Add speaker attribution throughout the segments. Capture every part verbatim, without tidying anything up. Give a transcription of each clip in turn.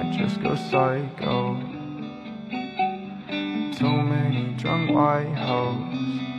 Speaker 1: might just go psycho. Too many drunk white hoes.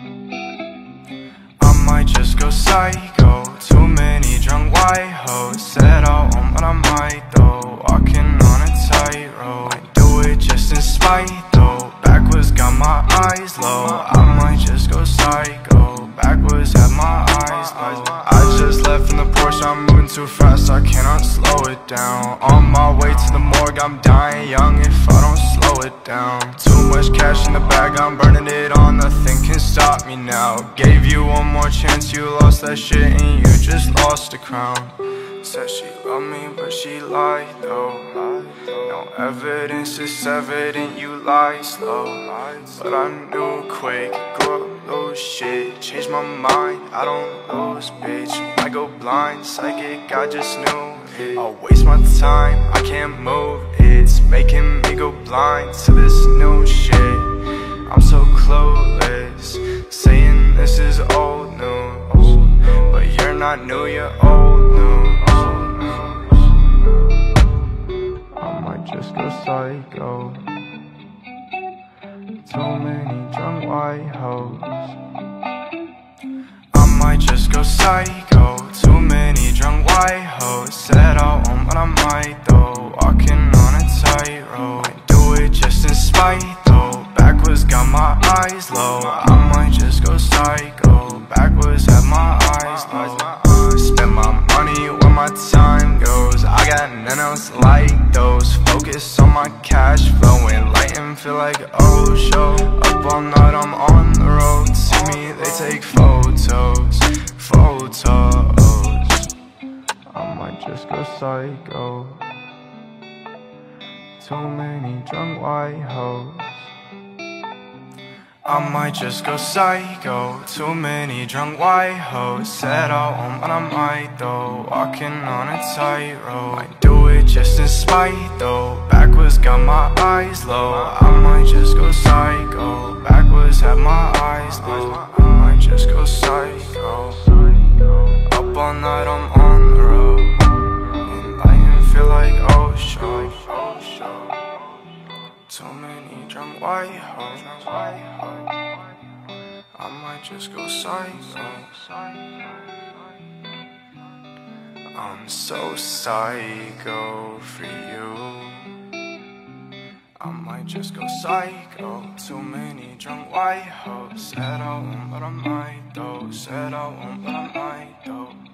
Speaker 1: I might just go psycho. Too many drunk white hoes. Said I won't, but I might though. Walking on a tightrope. I do it just in spite though. Backwards got my eyes low. I might just go psycho. Backwards have my eyes low. I just left from the Porsche, I'm moving too fast, I cannot slow it down. On my way to the morgue, I'm dying young if I don't slow it down. Too much cash in the bag, I'm burning it all, nothing can stop me now. Gave you one more chance, you lost that shit and you just lost the crown. Said she loved me, but she lied though. No evidence, it's evident you lie slow. But I knew quick, grew up, lose shit. Changed my mind, I don't lose, bitch. I go blind, psychic, I just knew it. I'll waste my time, I can't move. It's making me go blind to this new shit. I'm so clueless, saying this is old news. But you're not new, you're old news. I might just go psycho. Too many drunk white hoes. I might just go psycho. Too many drunk white hoes. Said I won't, but I might though. Walking on a tightrope. I do it just in spite though. Backwards got my eyes low. I might just go psycho. Backwards have my eyes low. Spend my money where my time goes. I got none else like those. Focus on my cash flow and light and feel like oh show. Up all night, I'm on the road. See me, they take photos, photos. I might just go psycho. Too many drunk white hoes. I might just go psycho. Too many drunk white hoes. Said I won't, but I might though. Walking on a tightrope. I do it just in spite though. Backwards got my eyes low. I might just go psycho. Backwards have my eyes low. I might just go psycho. Up all night, I'm on the road. And light and feel like oh show. Too many drunk white hoes. I might just go psycho. I'm so psycho for you. I might just go psycho. Too many drunk white hoes. Said I won't, but I might though. Said I won't, but I might though.